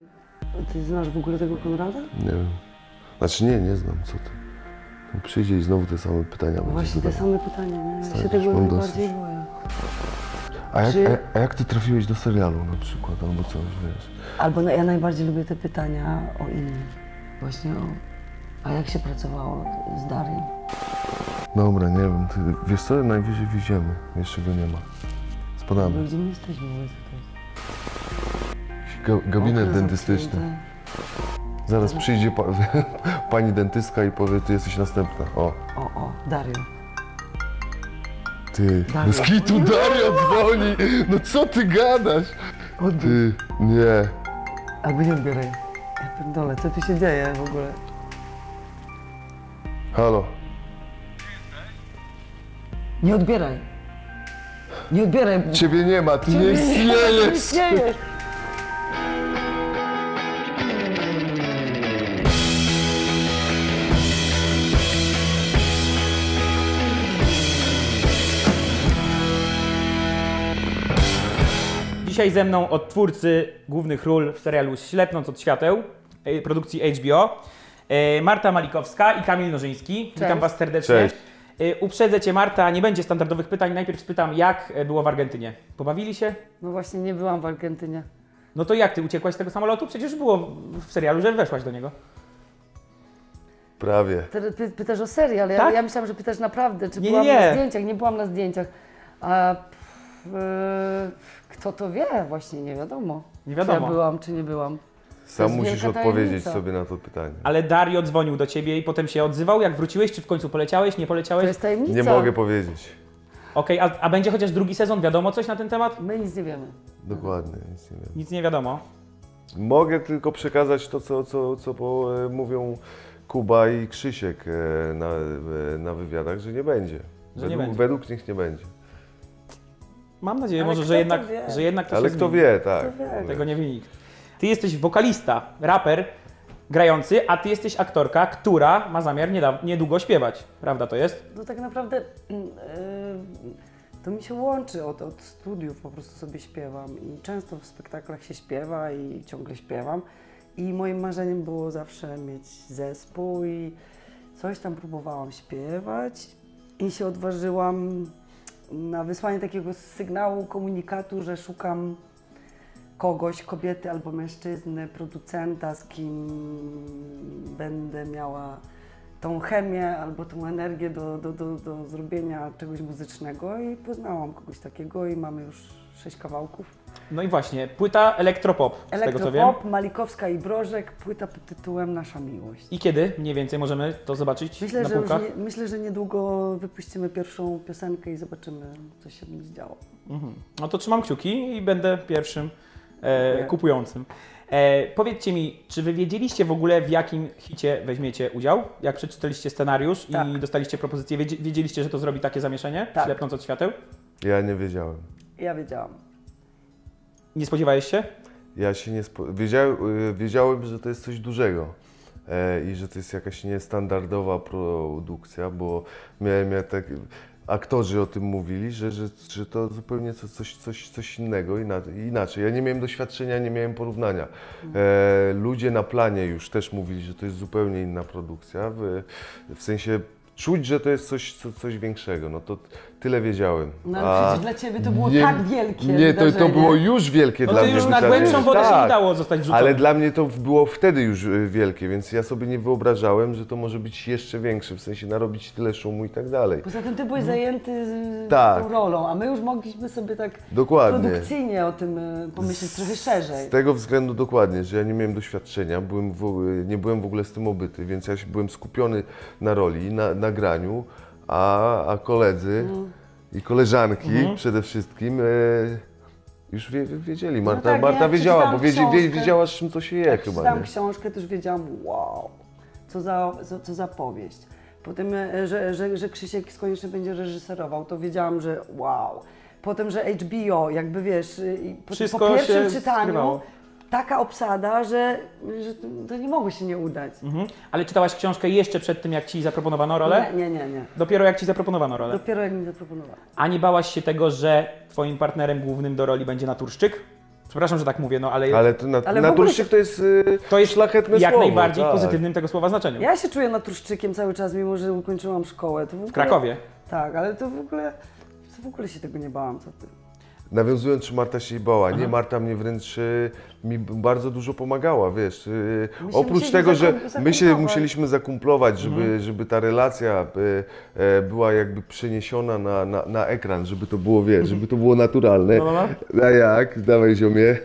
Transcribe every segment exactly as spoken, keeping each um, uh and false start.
Ty znasz w ogóle tego Konrada? Nie wiem. Znaczy nie, nie znam, co ty. On przyjdzie i znowu te same pytania będzie Właśnie te zadawał. same pytania, nie? Ja Stary, się tego już mam najbardziej dosyć. boję. A jak, Czy- a, a jak ty trafiłeś do serialu na przykład, albo coś, wiesz? Albo no, ja najbardziej lubię te pytania o innych. Właśnie o... A jak się pracowało z Darią? Dobra, nie wiem, ty, wiesz co, najwyżej wyjdziemy, jeszcze go nie ma. Spadamy. Gdzie my jesteśmy w ogóle? Co to jest? Ga, gabinet Okno dentystyczny. zamknięte. Zaraz przyjdzie pa, pani dentystka i powie, ty jesteś następna. O, O, o, Dario. ty, Daria. bez kitu Daria dzwoni! No co ty gadasz? Ty, nie. Albo nie odbieraj. Ja pierdolę, co tu się dzieje w ogóle? Halo. Nie odbieraj. Nie odbieraj. Ciebie nie ma, ty nie Nie istniejesz! istniejesz. Dzisiaj ze mną od twórcy głównych ról w serialu Ślepnąc od świateł, e, produkcji H B O, e, Marta Malikowska i Kamil Nożyński. Witam Cześć. Was serdecznie. Cześć. E, Uprzedzę Cię, Marta, nie będzie standardowych pytań. Najpierw spytam, jak było w Argentynie? Pobawili się? No właśnie, nie byłam w Argentynie. No to jak Ty uciekłaś z tego samolotu? Przecież było w serialu, że weszłaś do niego. Prawie. Ty, py, pytasz o serial, ja, Tak? ja myślałam, że pytasz naprawdę, czy Nie, byłam nie, nie. na zdjęciach. Nie byłam na zdjęciach. A pff, e, kto to wie? Właśnie nie wiadomo. Nie wiadomo. Czy ja byłam, czy nie byłam. Sam jest musisz wielka odpowiedzieć tajemnica. sobie na to pytanie. Ale Dario dzwonił do Ciebie i potem się odzywał. Jak wróciłeś, czy w końcu poleciałeś, nie To poleciałeś? jest tajemnica. Nie mogę powiedzieć. Okej, a, a będzie chociaż drugi sezon? Wiadomo coś na ten temat? My nic nie wiemy. Dokładnie, nic nie wiem. Nic nie wiadomo. Mogę tylko przekazać to, co, co, co po, e, mówią Kuba i Krzysiek e, na, e, na wywiadach, że nie będzie. Że nie według, będzie. według nich nie będzie. Mam nadzieję Ale może, kto że to jednak, wie? że jednak to Ale się kto zmieni. wie, tak. Kto wie? Tego nie wie nikt. Ty jesteś wokalista, raper, grający, a ty jesteś aktorka, która ma zamiar nieda- niedługo śpiewać. Prawda to jest? No tak naprawdę mm, e, to mi się łączy od, od studiów, po prostu sobie śpiewam i często w spektaklach się śpiewa i ciągle śpiewam i moim marzeniem było zawsze mieć zespół i coś tam próbowałam śpiewać i się odważyłam na wysłanie takiego sygnału, komunikatu, że szukam kogoś, kobiety albo mężczyzny, producenta, z kim będę miała tą chemię albo tą energię do, do, do, do zrobienia czegoś muzycznego i poznałam kogoś takiego i mamy już sześć kawałków. No i właśnie, płyta Elektropop, z tego co wiem. Elektropop, Malikowska i Brożek, płyta pod tytułem Nasza Miłość. I kiedy mniej więcej możemy to zobaczyć Myślę, na że już półkach? nie, myślę, że niedługo wypuścimy pierwszą piosenkę i zobaczymy, co się będzie działo. Mhm. No to trzymam kciuki i będę pierwszym e, Dziękuję. kupującym. E, powiedzcie mi, czy wy wiedzieliście w ogóle, w jakim hicie weźmiecie udział? Jak przeczytaliście scenariusz Tak. i dostaliście propozycję, wiedzie- wiedzieliście, że to zrobi takie zamieszanie? Tak. Ślepnąc od świateł? Ja nie wiedziałem. Ja wiedziałam. Nie spodziewałeś się? Ja się nie spo... wiedziałem, y, wiedziałem, że to jest coś dużego e, i że to jest jakaś niestandardowa produkcja, bo miałem ja tak... Aktorzy o tym mówili, że, że, że to zupełnie co- coś, coś, coś innego, ina- inaczej. Ja nie miałem doświadczenia, nie miałem porównania. E, ludzie na planie już też mówili, że to jest zupełnie inna produkcja, w, w sensie czuć, że to jest coś, co, coś większego. No to tyle wiedziałem. No ale A przecież dla Ciebie to było nie- tak wielkie Nie, to, to wydarzenie. było już wielkie No dla to mnie już na wydarzenie. głębszą wodę się Tak. nie dało zostać wrzucone. Ale dla mnie to było wtedy już y, wielkie, więc ja sobie nie wyobrażałem, że to może być jeszcze większe, w sensie narobić tyle szumu i tak dalej. Poza tym Ty byłeś zajęty z Tak. tą rolą, a my już mogliśmy sobie tak Dokładnie. produkcyjnie o tym y, pomyśleć trochę szerzej. Z tego względu dokładnie, że ja nie miałem doświadczenia, byłem w, nie byłem w ogóle z tym obyty, więc ja się byłem skupiony na roli, na, na graniu, a, a koledzy i koleżanki Mhm. przede wszystkim e, już wie, wiedzieli. Marta, tak, Marta jak wiedziała, bo przeczytałam wiedzie, wie, książkę- wiedziała, z czym to się je Jak chyba. czytałam Nie? książkę, to już wiedziałam, wow, co za, co, co za powieść. Potem, e, że, że, że Krzysiek koniecznie będzie reżyserował, to wiedziałam, że wow. Potem, że H B O, jakby wiesz, y, i po, Wszystko po pierwszym się czytaniu skrywało. taka obsada, że, że to nie mogło się nie udać. Mhm. Ale czytałaś książkę jeszcze przed tym, jak ci zaproponowano rolę? Nie, nie, nie, nie. Dopiero jak ci zaproponowano rolę. Dopiero jak mi zaproponowała. A nie bałaś się tego, że twoim partnerem głównym do roli będzie naturszczyk? Przepraszam, że tak mówię, no ale, Ale to nat- Ale w ogóle naturszczyk to jest, y, to jest szlachetne jak słowo. najbardziej w tak. pozytywnym tego słowa znaczeniu. Ja się czuję naturszczykiem cały czas, mimo że ukończyłam szkołę. To w, ogóle, W Krakowie. Tak, ale to w ogóle, to w ogóle się tego nie bałam, co ty. Nawiązując, czy Marta się jej bała? Nie, Marta mnie wręcz y, mi b- bardzo dużo pomagała, wiesz. Y, My się oprócz musieliśmy tego, że zakum- my się zakumplować. musieliśmy zakumplować, żeby, żeby ta relacja y, e, była jakby przeniesiona na, na, na ekran, żeby to było, wiesz, żeby to było naturalne. No, no, no. A jak? Dawaj ziomie.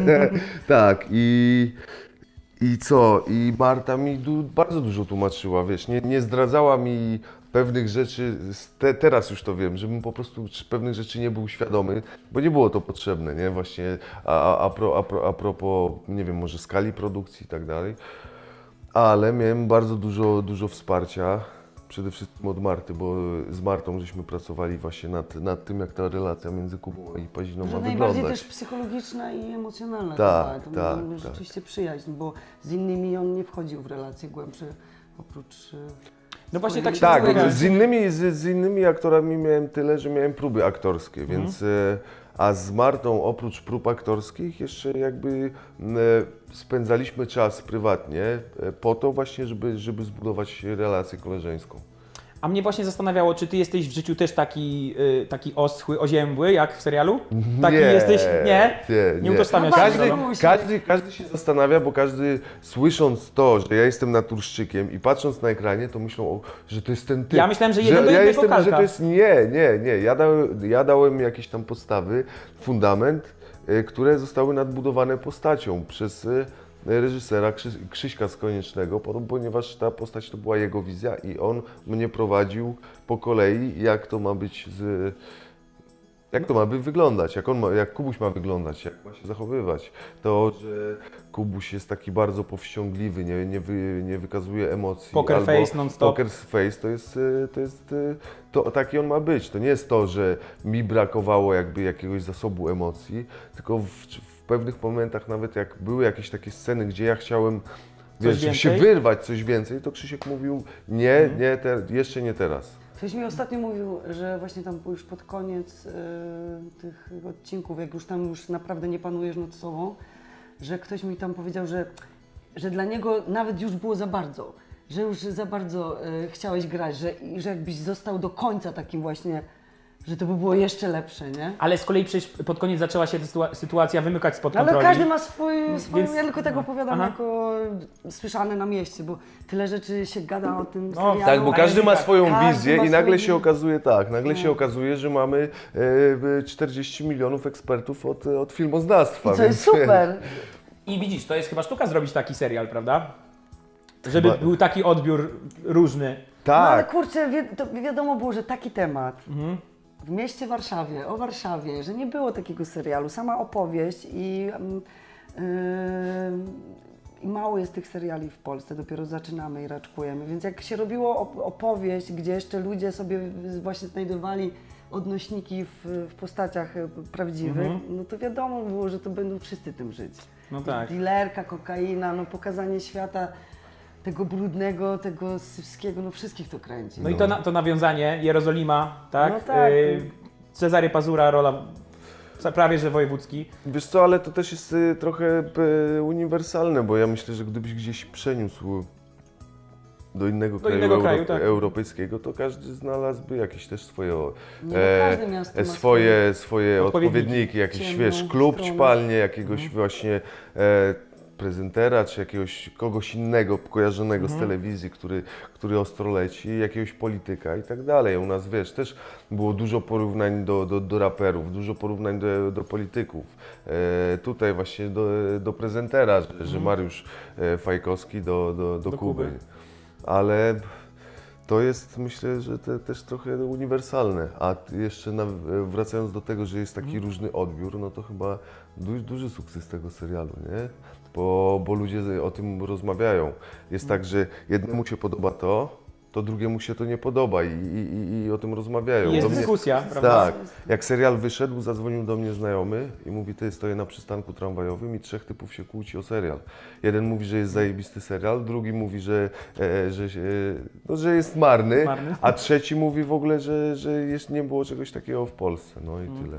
Tak, i... I co? I Marta mi du- bardzo dużo tłumaczyła, wiesz, nie, nie zdradzała mi pewnych rzeczy, z te, teraz już to wiem, żebym po prostu z pewnych rzeczy nie był świadomy, bo nie było to potrzebne, nie? Właśnie a, a, a, pro, a, pro, a propos, nie wiem, może skali produkcji i tak dalej, ale miałem bardzo dużo, dużo wsparcia, przede wszystkim od Marty, bo z Martą żeśmy pracowali właśnie nad, nad tym, jak ta relacja między Kubą i Paziną ma Że najbardziej wyglądać. też psychologiczna i emocjonalna. Tak, chyba. To tak, była tak. rzeczywiście przyjaźń, bo z innymi on nie wchodził w relacje głębsze, oprócz... e, No właśnie tak się Tak, zastanawiałem. z innymi, z, z innymi aktorami miałem tyle, że miałem próby aktorskie, Mhm. więc e, a z Martą oprócz prób aktorskich jeszcze jakby m, e, spędzaliśmy czas prywatnie e, po to właśnie, żeby, żeby zbudować relację koleżeńską. A mnie właśnie zastanawiało, czy ty jesteś w życiu też taki, y, taki oschły, oziębły, jak w serialu? Taki nie, jesteś? Nie? Nie, Nie utożsamiasz No się z Każdy, rolą? każdy, każdy się zastanawia, bo każdy słysząc to, że ja jestem naturszczykiem i patrząc na ekranie, to myślą, o, że to jest ten typ. Ja myślałem, że jeden do ja jednego jestem, że kalka. to jest Nie, nie, nie. Ja dałem, ja dałem jakieś tam podstawy, fundament, y, które zostały nadbudowane postacią przez y, reżysera Krzy, Krzyśka Skoniecznego, po- ponieważ ta postać to była jego wizja i on mnie prowadził po kolei, jak to ma być z... Jak to ma by wyglądać, jak, on ma, jak Kubuś ma wyglądać, jak ma się zachowywać. To, że Kubuś jest taki bardzo powściągliwy, nie, nie, wy, nie wykazuje emocji. Poker albo face non-stop. Poker face to jest, y, to jest y, to, taki on ma być. To nie jest to, że mi brakowało jakby jakiegoś zasobu emocji, tylko w, w pewnych momentach nawet jak były jakieś takie sceny, gdzie ja chciałem wiesz, żeby się więcej? wyrwać coś więcej, to Krzysiek mówił nie, nie, te, jeszcze nie teraz. Ktoś mi ostatnio mówił, że właśnie tam już pod koniec e, tych odcinków, jak już tam już naprawdę nie panujesz nad sobą, że ktoś mi tam powiedział, że, że dla niego nawet już było za bardzo, że już za bardzo e, chciałeś grać, że, i że jakbyś został do końca takim właśnie, że to by było jeszcze lepsze, nie? Ale z kolei przecież pod koniec zaczęła się sytua- sytuacja wymykać spod No, ale kontroli. każdy ma swój, swój Więc- ja tylko tak opowiadam Aha. jako słyszane na mieście, bo tyle rzeczy się gada o tym No, serialu. Tak, bo a każdy ma tak, swoją każdy wizję ma i nagle swoją- się okazuje tak, nagle No. się okazuje, że mamy e, czterdzieści milionów ekspertów od, od filmoznawstwa. I co jest super. I widzisz, to jest chyba sztuka zrobić taki serial, prawda? Żeby Chyba- był taki odbiór różny. No ale Tak, kurczę, wi to wiadomo było, że taki temat Mhm. w mieście Warszawie, o Warszawie, że nie było takiego serialu, sama opowieść i, mm, yy, i mało jest tych seriali w Polsce, dopiero zaczynamy i raczkujemy, więc jak się robiło op opowieść, gdzie jeszcze ludzie sobie właśnie znajdowali odnośniki w, w postaciach e, prawdziwych, Mhm. no to wiadomo było, że to będą wszyscy tym żyć. No tak. Dilerka, kokaina, no pokazanie świata tego brudnego, tego sypskiego, no wszystkich to kręci. No i to, na, to nawiązanie, Jerozolima, tak? No tak. Y, Cezary Pazura, rola prawie że wojewódzki. wiesz co, ale to też jest y, trochę y, uniwersalne, bo ja myślę, że gdybyś gdzieś przeniósł do innego Do kraju, innego euro, kraju, tak. europejskiego, to każdy znalazłby jakieś też swoje, Nie, no e, każde miasto e, ma swoje, swoje odpowiedniki. odpowiedniki, jakiś Ciemną wiesz, klub stronę. ćpalnie, jakiegoś Mhm. właśnie e, prezentera, czy jakiegoś kogoś innego kojarzonego Mhm. z telewizji, który, który ostro leci, jakiegoś polityka i tak dalej. U nas, wiesz, też było dużo porównań do, do, do raperów, dużo porównań do, do polityków. E, tutaj właśnie do, do prezentera, że, że Mhm. Mariusz e, Fajkowski do, do, do, Do Kuby. Kuby. Ale to jest, myślę, że te, też trochę uniwersalne. A jeszcze na, wracając do tego, że jest taki Mhm. różny odbiór, no to chyba du, duży sukces tego serialu, nie? Bo, bo ludzie o tym rozmawiają. Jest tak, że jednemu się podoba to, to drugiemu się to nie podoba i, i, i, i o tym rozmawiają. I jest Do mnie- dyskusja, prawda? Tak. Jak serial wyszedł, zadzwonił do mnie znajomy i mówi, ty, stoję na przystanku tramwajowym i trzech typów się kłóci o serial. Jeden mówi, że jest zajebisty serial, drugi mówi, że, e, że, się, no, że jest marny, Marny. a trzeci mówi w ogóle, że, że jest, nie było czegoś takiego w Polsce. No i tyle. No.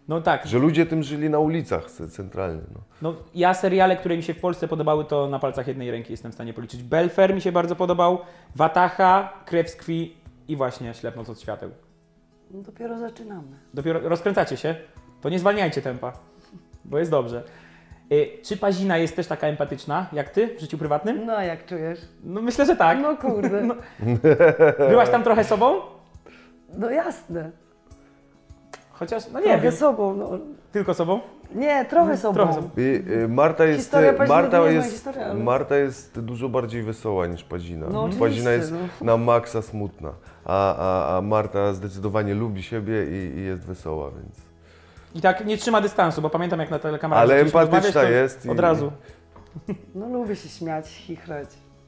No tak. Że ludzie tym żyli na ulicach c- centralnie. No. No, ja seriale, które mi się w Polsce podobały, to na palcach jednej ręki jestem w stanie policzyć. Belfer mi się bardzo podobał, Wataha, Krew z krwi i właśnie Ślepnąc od świateł. No dopiero zaczynamy. Dopiero rozkręcacie się, to nie zwalniajcie tempa, bo jest dobrze. Y, czy Pazina jest też taka empatyczna jak ty w życiu prywatnym? No a jak czujesz? No myślę, że tak. No kurde. No. Byłaś tam trochę sobą? No jasne. Chociaż, no nie Trochę wiem, sobą, no. tylko sobą? Nie, trochę sobą. Trochę sobą. I, y, Marta jest, Historia Paziny Marta to nie jest moja jest, historia, ale- Marta jest dużo bardziej wesoła niż Pazina. No Pazina oczywiście, jest no. na maksa smutna, a, a, a Marta zdecydowanie lubi siebie i, i jest wesoła, więc... I tak nie trzyma dystansu, bo pamiętam jak na telekamerze Ale zaczęliśmy empatyczna rozmawiać, to jest i- Od razu. No lubię się śmiać, chichrać.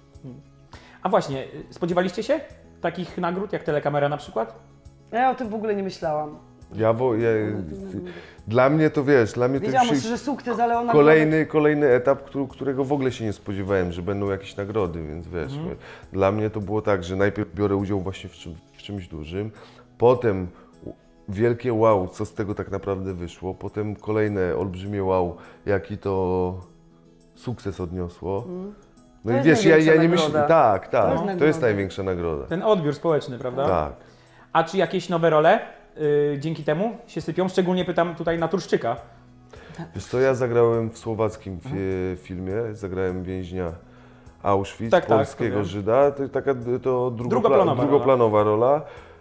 A właśnie, y, spodziewaliście się takich nagród jak telekamera na przykład? Ja o tym w ogóle nie myślałam. Ja, wo, ja, dla mnie to wiesz, dla mnie to Wiedziałam, już że sukces, ale ona... kolejny, kolejny etap, który, którego w ogóle się nie spodziewałem, że będą jakieś nagrody, więc wiesz, Mhm. dla mnie to było tak, że najpierw biorę udział właśnie w, czym, w czymś dużym, potem wielkie wow, co z tego tak naprawdę wyszło, potem kolejne olbrzymie wow, jaki to sukces odniosło. No To i jest wiesz, ja, ja największa nie myślę, nagroda. tak, tak, To jest to jest nagroda. największa nagroda. Ten odbiór społeczny, prawda? Tak. A czy jakieś nowe role y, dzięki temu się sypią? Szczególnie pytam tutaj Naturszczyka. Wiesz co, ja zagrałem w słowackim fi filmie, zagrałem więźnia Auschwitz, Tak, tak, polskiego to wiem. Żyda, to taka to drugopla Drugoplanowa drugoplanowa rola,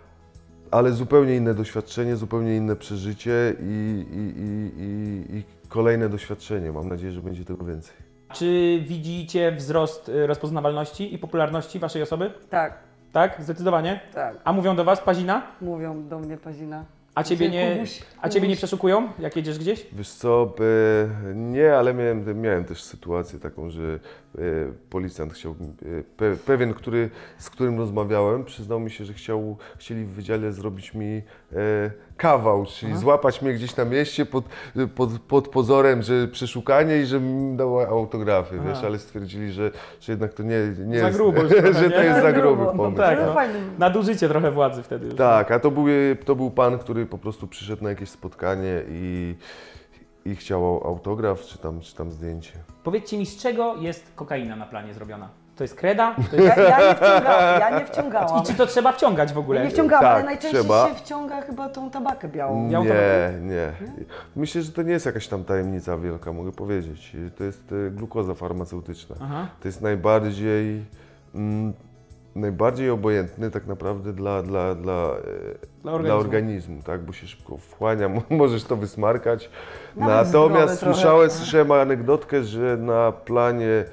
ale zupełnie inne doświadczenie, zupełnie inne przeżycie i, i, i, i, i kolejne doświadczenie. Mam nadzieję, że będzie tego więcej. Czy widzicie wzrost y, rozpoznawalności i popularności waszej osoby? Tak, Tak? Zdecydowanie? tak. A mówią do was Pazina? Mówią do mnie Pazina. A ciebie Dzisiaj nie, Kubuś, a ciebie nie Kubuś. przeszukują, jak jedziesz gdzieś? Wiesz co, e, nie, ale miałem, miałem też sytuację taką, że e, policjant chciał, e, pe, pewien, który, z którym rozmawiałem, przyznał mi się, że chciał, chcieli w wydziale zrobić mi e, kawał, czyli Aha. złapać mnie gdzieś na mieście pod, pod, pod pozorem, że przeszukanie i że mi dał autografy, Aha. wiesz, ale stwierdzili, że, że jednak to nie, nie Za jest, grubo już trochę, że to nie? jest Za za grubo. gruby No pomysł. tak, Ale no. fajny. Nadużycie trochę władzy wtedy już. Tak, a to był, to był pan, który po prostu przyszedł na jakieś spotkanie i, i chciał autograf, czy tam, czy tam zdjęcie. Powiedzcie mi, z czego jest kokaina na planie zrobiona? To jest kreda? To jest... Ja, ja nie wciągałam, ja nie wciągałam. I czy to trzeba wciągać w ogóle? Ja nie wciągałam, Tak, ale najczęściej trzeba. się wciąga chyba tą tabakę białą. Białą Nie, tabakę? nie. Myślę, że to nie jest jakaś tam tajemnica wielka, mogę powiedzieć. To jest e, glukoza farmaceutyczna. Aha. To jest najbardziej, mm, najbardziej obojętny tak naprawdę dla, dla, dla, e, Dla dla organizmu. organizmu, tak? Bo się szybko wchłania, mo- możesz to wysmarkać. Nawet Natomiast zdrowe słyszałem, trochę. słyszałem anegdotkę, że na planie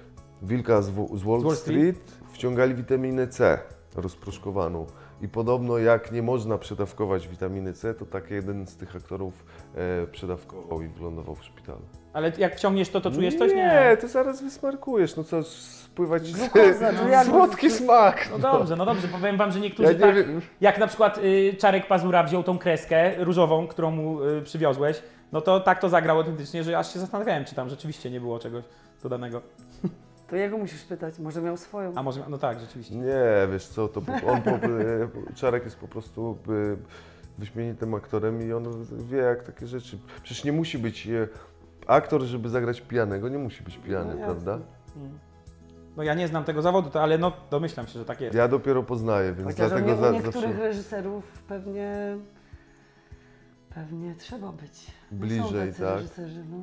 Wilka z, W- z Wall, Z Wall Street? Street wciągali witaminę C rozproszkowaną. I podobno jak nie można przedawkować witaminy C, to tak jeden z tych aktorów e, przedawkował i wylądował w szpitalu. Ale jak wciągniesz to, to czujesz coś? Nie, to zaraz wysmarkujesz. No co, spływać Glukoza, to jak- słodki smak. No dobrze, no dobrze, powiem wam, że niektórzy Ja nie tak, wiem. jak na przykład y, Czarek Pazura wziął tą kreskę różową, którą mu y, przywiozłeś, no to tak to zagrał autentycznie, że aż się zastanawiałem, czy tam rzeczywiście nie było czegoś dodanego. To jego musisz pytać, może miał swoją. A może, no tak, rzeczywiście. Nie, wiesz co, to po- on, po, e, Czarek jest po prostu e, wyśmienitym aktorem i on wie jak takie rzeczy. Przecież nie musi być e, aktor, żeby zagrać pijanego, nie musi być pijany, No jasne. prawda? Mm. No ja nie znam tego zawodu, to, ale no domyślam się, że tak jest. Ja dopiero poznaję, więc Chociaż u dlatego nie- u za, niektórych zawsze reżyserów pewnie, pewnie trzeba być. bliżej, Są tacy tak? reżyserzy, no.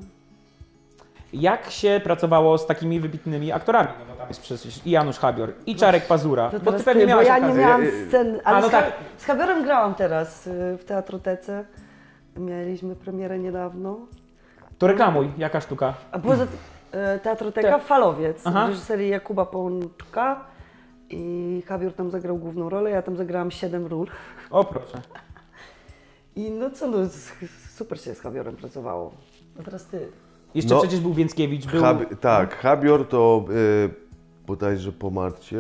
Jak się pracowało z takimi wybitnymi aktorami? No bo tam jest przecież i Janusz Habior, i Czarek Pazura, To bo ty teraz pewnie ty, bo miałaś ja nie okazję. miałam Ja- scen, ale A, no z, ha- tak. z Habiorem grałam teraz y, w Teatrotece. Mieliśmy premierę niedawno. To reklamuj, jaka sztuka? A poza tym y, Teatroteka Te- Falowiec, Aha. w reżyserii Jakuba Połączka. I Habior tam zagrał główną rolę, ja tam zagrałam siedem ról. O proszę. I no co, no s- super się z Habiorem pracowało. A teraz ty. Jeszcze No. przecież był Więckiewicz, był... Habi- tak, Habior to e, bodajże po Marcie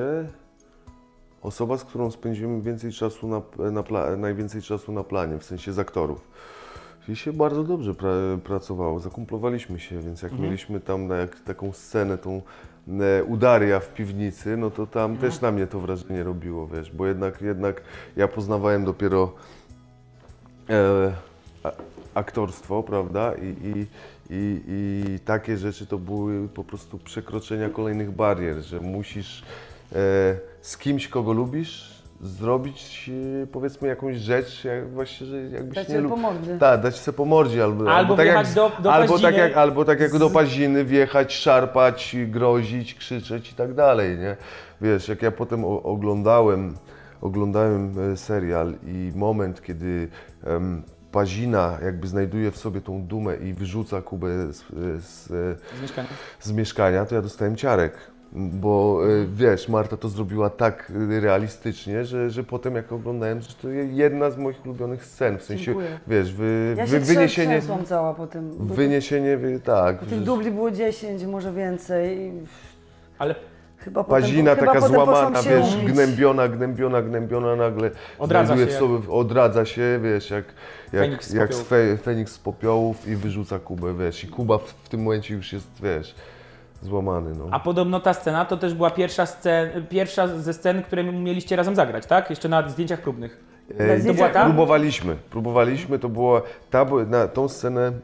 osoba, z którą spędziłem więcej czasu na, na pla- najwięcej czasu na planie, w sensie z aktorów. I się bardzo dobrze pra- pracowało, zakumplowaliśmy się, więc jak Mhm. mieliśmy tam na jak, taką scenę, tą e, Udaria w piwnicy, no to tam też na mnie to wrażenie robiło, wiesz, bo jednak, jednak ja poznawałem dopiero e, a, aktorstwo, prawda? I, i, i, i takie rzeczy to były po prostu przekroczenia kolejnych barier, że musisz e, z kimś, kogo lubisz, zrobić e, powiedzmy jakąś rzecz, jak właśnie, że jakbyś Dać nie sobie lubił. po mordzie. Tak, dać sobie po mordzie, albo, Albo tak wjechać jak, do- do albo tak Pazdziny jak, albo tak jak z- do Pazdziny wjechać, szarpać, grozić, krzyczeć i tak dalej, nie? Wiesz, jak ja potem o, oglądałem, oglądałem e, serial i moment, kiedy em, Pazina jakby znajduje w sobie tą dumę i wyrzuca Kubę z, z, Z mieszkania. z mieszkania, to ja dostałem ciarek. Bo e, wiesz, Marta to zrobiła tak e, realistycznie, że, że potem jak oglądałem, że to jedna z moich ulubionych scen, w sensie, Dziękuję. wiesz, wy, Ja wy, się wyniesienie, trzęsłam cała po tym. bo wyniesienie, wy- tak. Tych że- dubli było dziesięć, może więcej. Ale Chyba potem, Pazina chyba taka potem złamana, poszłam się wiesz, umyć. gnębiona, gnębiona, gnębiona, nagle Odradza znajduje się w sobie, odradza się, wiesz, jak, jak, Feniks z jak popiołów. fe, Feniks z popiołów i wyrzuca Kubę, wiesz, i Kuba w, w tym momencie już jest, wiesz, złamany, no. A podobno ta scena to też była pierwsza, scen, pierwsza ze scen, które mieliście razem zagrać, tak? Jeszcze na zdjęciach próbnych. E, To była ta? Próbowaliśmy, próbowaliśmy, to była, ta, była- na tą scenę e,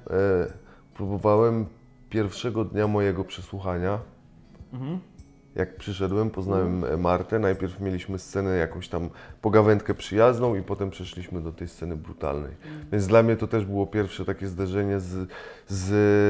próbowałem pierwszego dnia mojego przesłuchania. Mhm. Jak przyszedłem, poznałem e, Martę, najpierw mieliśmy scenę jakąś tam pogawędkę przyjazną i potem przeszliśmy do tej sceny brutalnej. Więc dla mnie to też było pierwsze takie zderzenie z, z,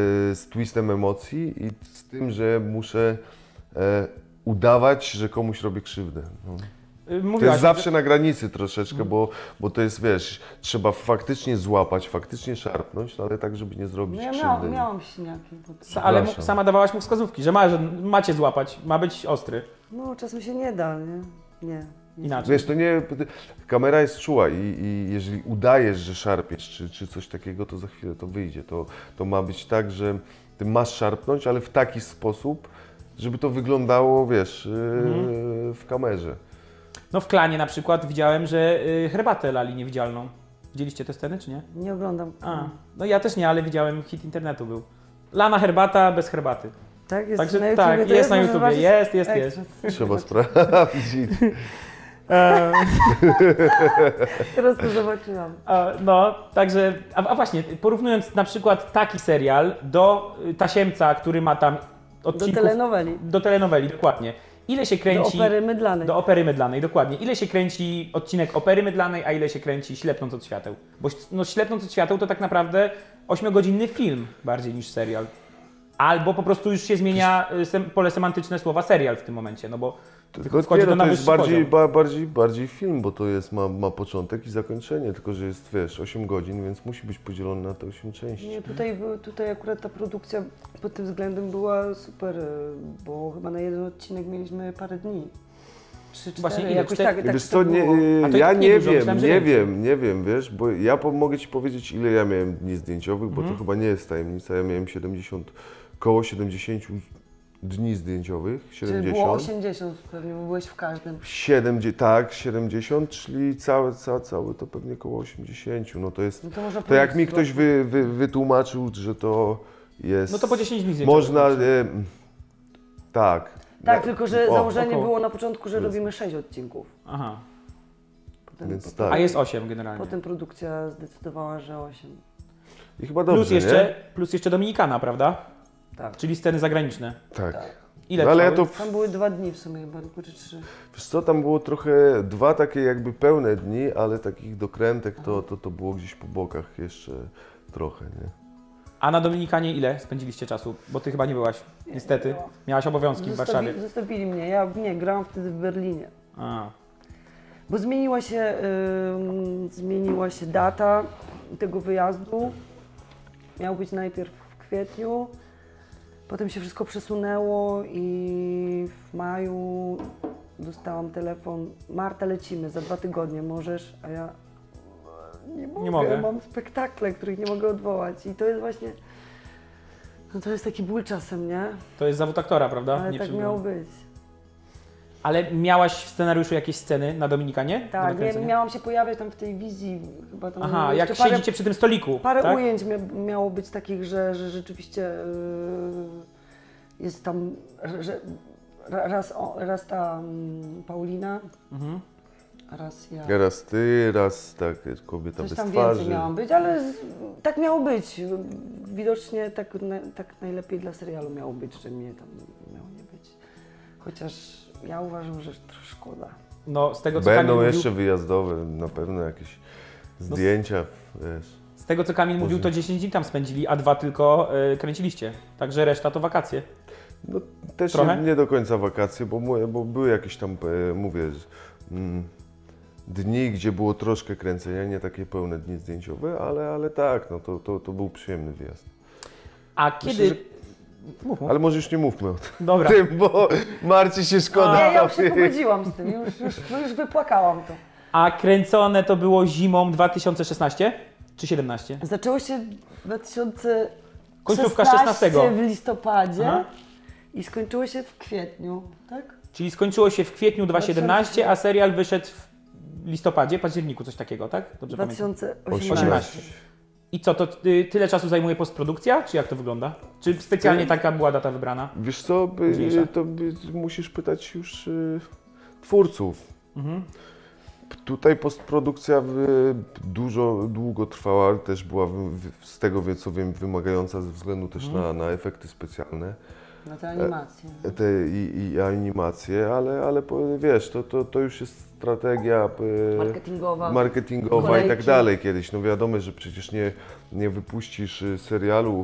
z twistem emocji i z tym, że muszę e, udawać, że komuś robię krzywdę. No. Y, To Mówiłaś, jest zawsze na granicy troszeczkę, bo, bo to jest, wiesz, trzeba faktycznie złapać, faktycznie szarpnąć, no ale tak, żeby nie zrobić No ja krzywdy. miałam, miałam siniaki. potem. że, ale mu- Przepraszam. sama dawałaś mu wskazówki, że, ma, że macie złapać, ma być ostry. No czasem się nie da, nie? Nie. Inaczej. Wiesz, to nie, kamera jest czuła i, i jeżeli udajesz, że szarpiesz czy, czy coś takiego, to za chwilę to wyjdzie. To, to ma być tak, że ty masz szarpnąć, ale w taki sposób, żeby to wyglądało, wiesz, yy, w kamerze. No w Klanie na przykład widziałem, że y, herbatę lali niewidzialną. Widzieliście te sceny, czy nie? Nie oglądam. A, no ja też nie, ale widziałem, hit internetu był. Lana herbata bez herbaty. Tak, jest Także na YouTubie. tak, to jest na może YouTubie, zobaczyć? jest, jest, jest. Ekstra. Trzeba sprawdzić. E, Teraz to zobaczyłam. a, no, także, a, a właśnie, porównując na przykład taki serial do y, Tasiemca, który ma tam Do odcinków... telenoweli. Do telenoweli, dokładnie. Ile się Do kręci... opery mydlanej. Do opery mydlanej, dokładnie. Ile się kręci odcinek opery mydlanej, a ile się kręci Ślepnąc od świateł? Bo no, Ślepnąc od świateł to tak naprawdę ośmiogodzinny film bardziej niż serial. Albo po prostu już się zmienia y, sem, pole semantyczne słowa serial w tym momencie, no bo Tylko wchodzi nie, to no, na to jest wyższy bardziej, poziom. ba, bardziej, bardziej film, bo to jest, ma, ma początek i zakończenie, tylko że jest, wiesz, osiem godzin, więc musi być podzielony na te osiem części. Nie, tutaj, był- tutaj akurat ta produkcja pod tym względem była super, e, bo chyba na jeden odcinek mieliśmy parę dni. Trzy, cztery, Właśnie ile? jakoś Cztery- tak, tak Wiesz to co, nie, było. A to i ja tak nie nie dużo, wiem, myślałem, że nie więcej. wiem, nie wiem, wiesz, bo ja po, mogę Ci powiedzieć, ile ja miałem dni zdjęciowych, bo Mhm. to chyba nie jest tajemnica, ja miałem siedemdziesiąt, koło siedemdziesiąt dni zdjęciowych, Czyli było siedemdziesiąt. osiemdziesiąt pewnie, bo byłeś w każdym. siedemdziesiąt, tak, siedemdziesiąt, czyli całe, całe, całe to pewnie koło osiemdziesiąt, no to jest, No to można to jak mi powiedzieć, ktoś wy, wy, wytłumaczył, że to jest... No to po dziesięć dni zdjęciowych. Można, e, tak. Tak, No, tylko że o, założenie około. było na początku, że Jest. robimy sześć odcinków. Aha. Potem, Więc potem, tak. A jest osiem generalnie. potem produkcja zdecydowała, że osiem. I chyba dobrze, Plus jeszcze, nie? plus jeszcze Dominikana, prawda? Tak. Czyli sceny zagraniczne. Tak. Tak. Ile No, ale ja trwały? to, Tam były dwa dni w sumie chyba, tylko czy trzy. wiesz co, tam było trochę, dwa takie jakby pełne dni, ale takich dokrętek to, to, to było gdzieś po bokach jeszcze trochę, nie? A na Dominikanie ile spędziliście czasu? Bo ty chyba nie byłaś, niestety. Miałaś obowiązki w Warszawie. Zostawi, zostawili mnie, ja nie, grałam wtedy w Berlinie. A. Bo zmieniła się, ym, zmieniła się data tego wyjazdu. Miał być najpierw w kwietniu, potem się wszystko przesunęło i w maju dostałam telefon: Marta, lecimy, za dwa tygodnie możesz, a ja nie mogę, mogę. mam spektakle, których nie mogę odwołać i to jest właśnie, no to jest taki ból czasem, nie? To jest zawód aktora, prawda? Ale Nie tak przybyło. miało być. Ale miałaś w scenariuszu jakieś sceny na Dominikanie? Do Tak, nie, nakręcenia? miałam się pojawiać tam w tej wizji, chyba tam Aha, jeszcze jak parę, siedzicie przy tym stoliku, parę tak? ujęć mia- miało być takich, że, że rzeczywiście yy, jest tam, że, że ra- raz, o, raz ta mm, Paulina, Mhm. raz ja. Raz ty, raz tak, kobieta Coś bez tam twarzy. więcej miałam być, ale z, tak miało być. Widocznie tak, na, tak najlepiej dla serialu miało być, że mnie tam miało nie być. Chociaż ja uważam, że to szkoda. No, z tego co Będą Kamil jeszcze mówił, wyjazdowe, na pewno jakieś zdjęcia, wiesz. z tego co Kamil mówił, to dziesięć dni tam spędzili, a dwa tylko y, kręciliście. Także reszta to wakacje. No też Trochę? nie, nie do końca wakacje, bo, mu- bo były jakieś tam, e, mówię, z- mm, dni, gdzie było troszkę kręcenia, nie takie pełne dni zdjęciowe, ale, ale tak, no to, to, to był przyjemny wyjazd. A kiedy... że- Mów, mów. Ale może już nie mówmy o tym, Dobra. bo Marci się szkoda. Nie, ja już się powie- pogodziłam z tym, już, już, no już wypłakałam to. A kręcone to było zimą dwa tysiące szesnaście czy siedemnaście? Zaczęło się w dwa tysiące Końcówka szesnastego. w listopadzie Aha. i skończyło się w kwietniu, tak? Czyli skończyło się w kwietniu dwa tysiące siedemnaście, a serial wyszedł w listopadzie, październiku, coś takiego, tak? Dobrze pamiętam. dwa tysiące osiemnasty. osiemnaście. I co, to y, tyle czasu zajmuje postprodukcja, czy jak to wygląda? Czy specjalnie taka była data wybrana? Wiesz co, by, Ważniejsza. to by, musisz pytać już y, twórców. Mhm. Tutaj postprodukcja y, dużo, długo trwała, też była wy- wy- z tego wie- co wiem wymagająca ze względu też Mhm. na, na efekty specjalne No te animacje. te, i, i animacje, ale, ale po- wiesz, to, to, to już jest strategia y, Marketingowa. marketingowa i Kolejki. tak dalej kiedyś. No wiadomo, że przecież nie, nie wypuścisz y, serialu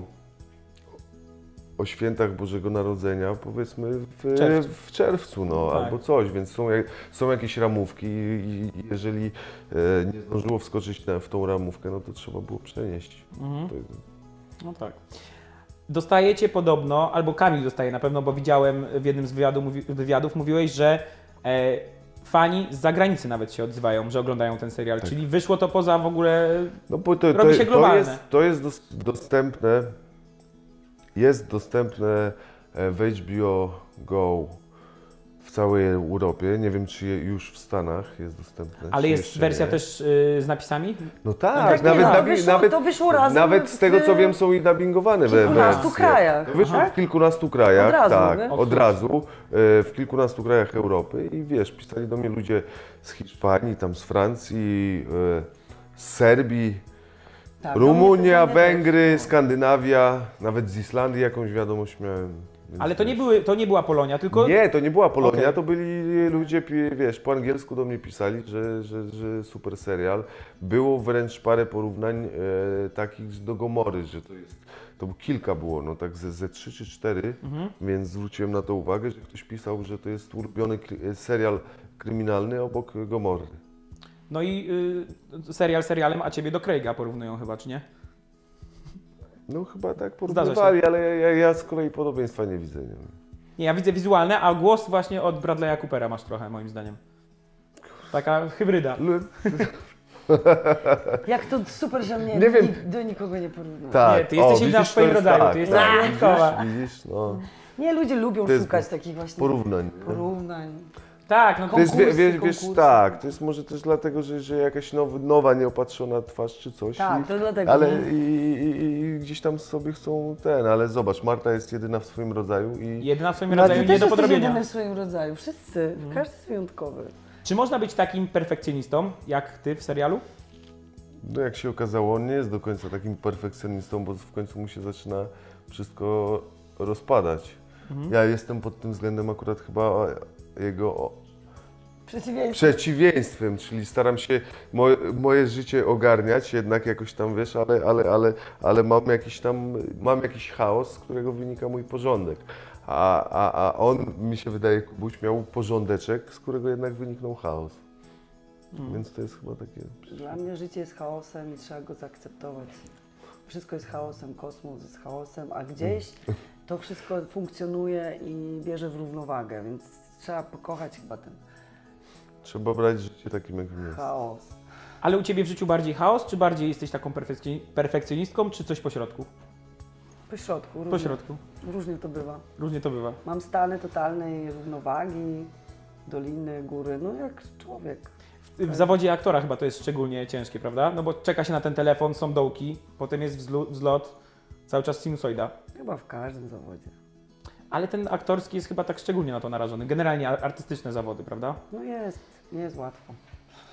o świętach Bożego Narodzenia, powiedzmy w Czerwcu. w czerwcu no, Tak. albo coś, więc są, jak- są jakieś ramówki i i jeżeli e, nie zdążyło wskoczyć na, w tą ramówkę, no to trzeba było przenieść. Mhm. To, No tak. Dostajecie podobno, albo Kamil dostaje na pewno, bo widziałem w jednym z wywiadu, mówi, wywiadów, mówiłeś, że e, fani z zagranicy nawet się odzywają, że oglądają ten serial. Tak. Czyli wyszło to poza w ogóle... no bo to, to, Robi się to globalne. jest, to jest dos, dostępne, jest dostępne e, w H B O Go w całej Europie. Nie wiem, czy je, już w Stanach jest dostępne. Ale czy jest jeszcze wersja nie. też y, z napisami? No tak, tak, nawet, nie, no, to nabi- wyszło- nawet, to wyszło razem nawet z tego w- co wiem są i dubbingowane w we- kilkunastu wersje. krajach, To wyszło tak? w kilkunastu krajach, Od razu, tak, nie? od razu, e, w kilkunastu krajach Europy i wiesz, pisali do mnie ludzie z Hiszpanii, tam z Francji, e, z Serbii, Tak, Rumunia, no, to nie Węgry, też. Skandynawia, nawet z Islandii jakąś wiadomość miałem. Więc Ale to nie, wiesz. były, to nie była Polonia, tylko... Nie, to nie była Polonia, Okej. to byli ludzie, pi- wiesz, po angielsku do mnie pisali, że, że, że super serial. Było wręcz parę porównań e, takich do Gomory, że to jest, to kilka było, no tak ze, ze trzy czy cztery, Mhm. więc zwróciłem na to uwagę, że ktoś pisał, że to jest ulubiony kry- serial kryminalny obok Gomory. No i y, serial serialem, a ciebie do Craiga porównują chyba, czy nie? No chyba tak Zdarza porównywali, ale ja, ja, ja z kolei podobieństwa nie widzę. Nie? Nie, ja widzę wizualne, a głos właśnie od Bradley'a Coopera masz trochę, moim zdaniem. Taka hybryda. Jak to super, że mnie Nie wiem. nik- do nikogo nie porównuje. Tak, Nie, ty jesteś inna w widzisz, swoim to jest rodzaju, tak, ty jesteś tak. wyjątkowa. Widzisz, widzisz, no, Nie, ludzie lubią To jest szukać takich właśnie porównań. nie? porównań. Tak, no To jest, wie, Konkursy, wie, wiesz, konkursy. tak, to jest może też dlatego, że, że jakaś now, nowa, nieopatrzona twarz czy coś. Tak, i, to dlatego. ale i, i, i gdzieś tam sobie chcą ten, ale zobacz, Marta jest jedyna w swoim rodzaju i jedyna w swoim No, rodzaju ty nie też do jesteś podrobienia. jedyny w swoim rodzaju. Wszyscy. Każdy jest wyjątkowy. Czy można być takim perfekcjonistą, jak ty w serialu? no jak się okazało, on nie jest do końca takim perfekcjonistą, bo w końcu mu się zaczyna wszystko rozpadać. Mhm. Ja jestem pod tym względem akurat chyba jego Przeciwieństwo. przeciwieństwem, czyli staram się moje, moje życie ogarniać jednak jakoś tam, wiesz, ale, ale, ale, ale mam jakiś tam, mam jakiś chaos, z którego wynika mój porządek. A, a, a on, mi się wydaje, Kubuś, miał porządeczek, z którego jednak wyniknął chaos. Więc to jest chyba takie... Dla mnie życie jest chaosem i trzeba go zaakceptować. Wszystko jest chaosem, kosmos jest chaosem, a gdzieś to wszystko funkcjonuje i bierze w równowagę, więc trzeba pokochać chyba ten Trzeba brać życie takim, jakim jest. chaos. Ale u ciebie w życiu bardziej chaos, czy bardziej jesteś taką perfekcjoni- perfekcjonistką, czy coś po środku? Po środku, różnie, Po środku. różnie to bywa. Różnie to bywa. Mam stany totalnej równowagi, doliny, góry, no jak człowiek. W, w zawodzie aktora chyba to jest szczególnie ciężkie, prawda? No bo czeka się na ten telefon, są dołki, potem jest wzlu- wzlot, cały czas sinusoida. Chyba w każdym zawodzie. Ale ten aktorski jest chyba tak szczególnie na to narażony. Generalnie a- artystyczne zawody, prawda? No jest, nie jest łatwo.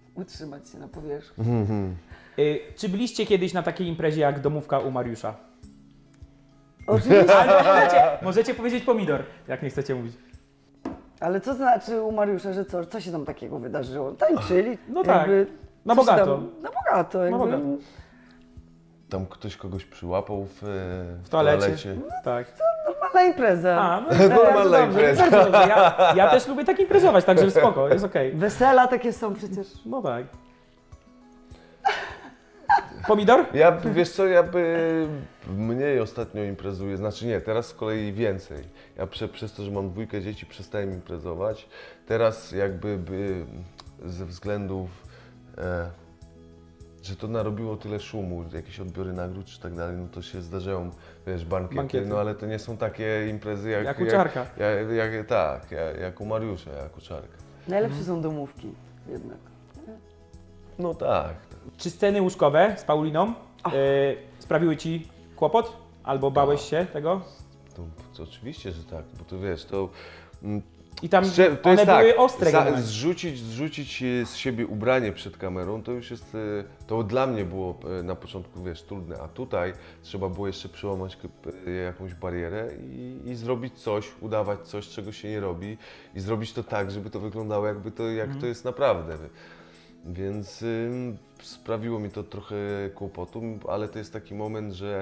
utrzymać się na powierzchni. Y, czy byliście kiedyś na takiej imprezie jak domówka u Mariusza? Oczywiście, Albo możecie, możecie powiedzieć pomidor, jak nie chcecie mówić. ale co znaczy u Mariusza, że co, co się tam takiego wydarzyło? Tańczyli. No tak, jakby na coś bogato. Tam, na bogato, jakby. bogato. Tam ktoś kogoś przyłapał w, w, W toalecie. toalecie. Tak. Normalna impreza. A, no, Normalna bardzo dobrze, impreza. bardzo dobrze. Ja, ja też lubię tak imprezować, także spoko, jest okej. Wesela takie są przecież. No tak. Pomidor? Ja, wiesz co, ja by mniej ostatnio imprezuję, znaczy nie, teraz z kolei więcej. Ja prze, przez to, że mam dwójkę dzieci, przestałem imprezować. Teraz jakby by, ze względów, e, że to narobiło tyle szumu, jakieś odbiory nagród czy tak dalej, no to się zdarzają, wiesz, bankiety, Bankiety. no ale to nie są takie imprezy jak... Jak u Czarka. Jak, jak, jak, tak, jak, jak u Mariusza, jak u Czarka. Najlepsze są domówki jednak. No tak. Czy sceny łóżkowe z Pauliną y, sprawiły Ci kłopot? Albo bałeś się tego? To, to oczywiście, że tak, bo to wiesz, to... mm, I tam Strze- to one jest były tak, ostre za, generalnie. zrzucić, zrzucić e, z siebie ubranie przed kamerą, to już jest, e, to dla mnie było e, na początku, wiesz, trudne, a tutaj trzeba było jeszcze przełamać k- e, jakąś barierę i, i zrobić coś, udawać coś, czego się nie robi i zrobić to tak, żeby to wyglądało jakby to, jak to jest naprawdę. Więc ym, sprawiło mi to trochę kłopotu, ale to jest taki moment, że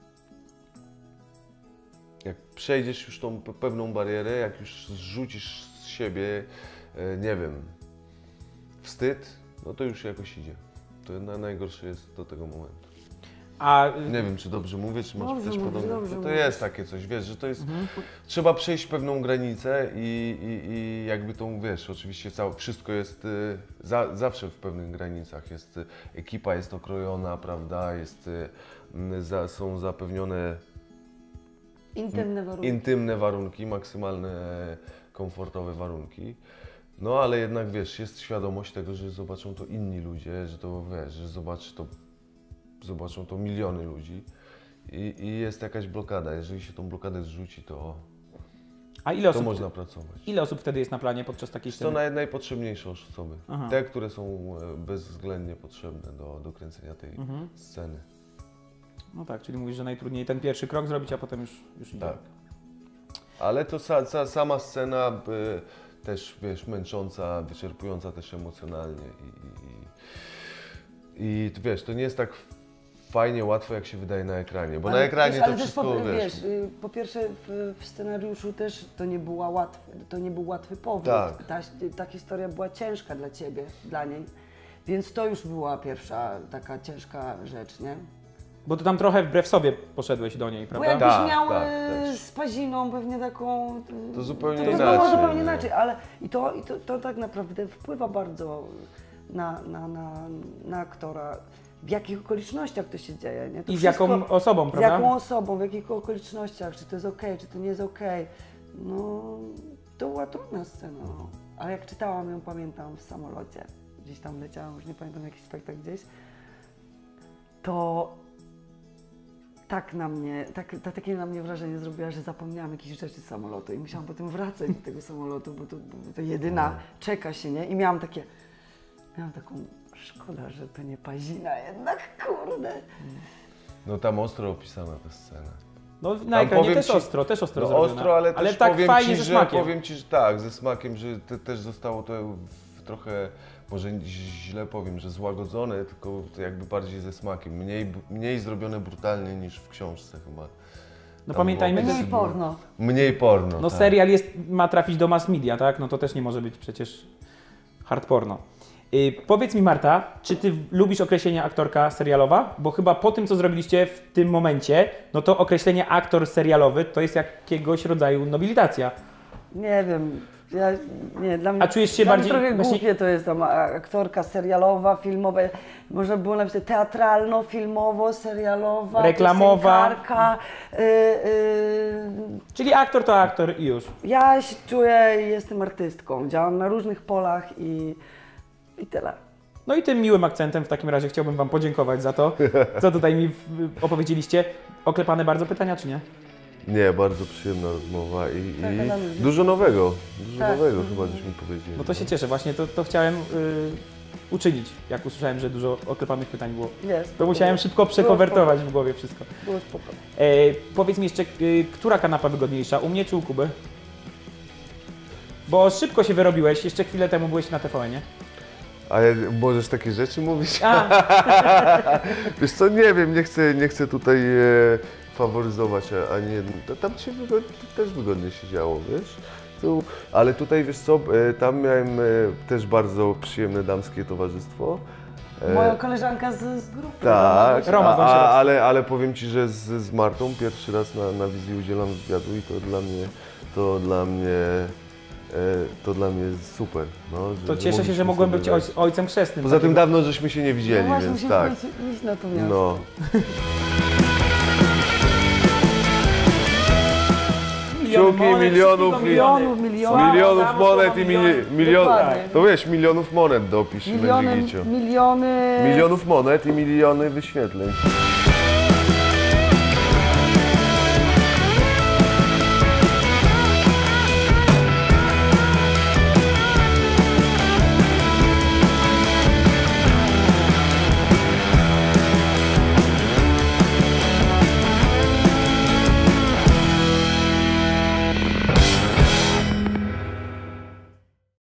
jak przejdziesz już tą pe- pewną barierę, jak już zrzucisz z siebie, e, nie wiem, wstyd, no to już jakoś idzie. To na, najgorsze jest do tego momentu. A y, Nie wiem, czy dobrze mówię, czy masz Dobrze też mówisz, podobne. dobrze No to mówisz. jest takie coś, wiesz, że to jest. Trzeba przejść pewną granicę i, i, i jakby tą, wiesz, oczywiście całe, wszystko jest y, za, zawsze w pewnych granicach. Jest y, ekipa jest okrojona, prawda, jest, y, m, za, są zapewnione Intymne warunki. intymne warunki, maksymalne komfortowe warunki. No ale jednak wiesz, jest świadomość tego, że zobaczą to inni ludzie, że to wiesz, że zobaczy to, zobaczą to miliony ludzi i, i jest jakaś blokada. Jeżeli się tą blokadę zrzuci, to, a ile to osób, można pracować. ile osób wtedy jest na planie podczas takiej To sceny? naj, najpotrzebniejsze osoby. Aha. Te, które są e, bezwzględnie potrzebne do, do kręcenia tej Mhm. sceny. No tak, czyli mówisz, że najtrudniej ten pierwszy krok zrobić, a potem już, już idzie. Tak. Ale to sa, sa, sama scena y, też, wiesz, męcząca, wyczerpująca też emocjonalnie i, i, i wiesz, to nie jest tak fajnie, łatwo, jak się wydaje na ekranie, bo na Ale ekranie wiesz, to ale też wszystko, po, wiesz, wiesz, y, po pierwsze w, w scenariuszu też to nie, była łatwy, to nie był łatwy powód. Tak. Ta, ta historia była ciężka dla Ciebie, dla niej, więc to już była pierwsza taka ciężka rzecz, nie? Bo ty tam trochę wbrew sobie poszedłeś do niej, Bo prawda? jakbyś Tak, miał tak, y, też. z Paziną pewnie taką... y, To zupełnie to inaczej, było zupełnie nie? inaczej, ale i to, i to, to tak naprawdę wpływa bardzo na, na, na, na aktora, w jakich okolicznościach to się dzieje, nie? To I z jaką wszystko- osobą, Z prawda? jaką osobą, w jakich okolicznościach, czy to jest okej, czy to nie jest okej. No, to była trudna scena, no. Ale jak czytałam ją, pamiętam, w samolocie, gdzieś tam leciałam, już nie pamiętam, jakiś spektakl gdzieś, to tak na mnie, tak, ta, takie na mnie wrażenie zrobiła, że zapomniałam jakichś rzeczy z samolotu i musiałam potem wracać do tego samolotu, bo to, bo to jedyna czeka się, nie? I miałam takie, miałam taką, szkoda, że to nie Pazina jednak, kurde. no tam ostro opisana ta scena. No na Tam ekranie powiem też ci- ostro, też ostro No zrobione. ostro, ale, też tak powiem fajnie ci, ze że, smakiem. powiem Ci, że tak, ze smakiem, że te, też zostało to w trochę, może źle powiem, że złagodzone, tylko to jakby bardziej ze smakiem. Mniej, mniej zrobione brutalnie niż w książce chyba. No Tam pamiętajmy, było- że Mniej porno. Mniej porno, no tak. serial jest, ma trafić do mass media, tak? No to też nie może być przecież hard porno. Yy, powiedz mi Marta, czy ty lubisz określenie aktorka serialowa? Bo chyba po tym, co zrobiliście w tym momencie, no to określenie aktor serialowy to jest jakiegoś rodzaju nobilitacja. Nie wiem, ja, nie, dla mnie, A czujesz się dla bardziej- mnie trochę właśnie- głupie to jest tam a- aktorka serialowa, filmowa, można było napisać teatralno, filmowo, serialowa, Reklamowa. piosenkarka, y, y, Czyli aktor to aktor i już. ja się czuję, jestem artystką, działam na różnych polach i, i tyle. No i tym miłym akcentem w takim razie chciałbym Wam podziękować za to, co tutaj mi w- opowiedzieliście. Oklepane bardzo pytania, czy nie? Nie, bardzo przyjemna rozmowa i, Tak, i gadamy. dużo nowego, dużo Tak. nowego chyba żeśmy powiedzieli. No to się cieszę, właśnie to, to chciałem yy, uczynić, jak usłyszałem, że dużo oklepanych pytań było. Jest. To musiałem szybko przekonwertować w głowie wszystko. Było spoko. E, powiedz mi jeszcze, y, która kanapa wygodniejsza, u mnie czy u Kuby? Bo szybko się wyrobiłeś, jeszcze chwilę temu byłeś na T V N-ie. A ja, możesz takie rzeczy mówić? A, Wiesz co, nie wiem, nie chcę, nie chcę tutaj e, faworyzować, a, a nie, to tam się wygod, to też wygodnie się działo, wiesz? Tu, ale tutaj, wiesz co, e, tam miałem e, też bardzo przyjemne damskie towarzystwo. E, Moja koleżanka z, z grupy. Tak, Roma a, a, Wąsiorowska. ale, ale powiem Ci, że z, z Martą pierwszy raz na, na wizji udzielam wywiadu i to dla mnie, to dla mnie, e, to dla mnie super. No, że, to że cieszę się, mogliśmy że mogłem sobie być wejść. oj, ojcem chrzestnym. Poza tym takiego. dawno żeśmy się nie No widzieli, właśnie, więc musimy tak. w końcu iść na to miasto. No. Miliony Kciuki, monet, milionów, wszystkiego milionów, milionów. milionów Samo monet słowo i miliony. mili, milion, Dokładnie. to wiesz, milionów monet dopisz Miliony, będzie giciu. miliony... Milionów monet i miliony wyświetleń.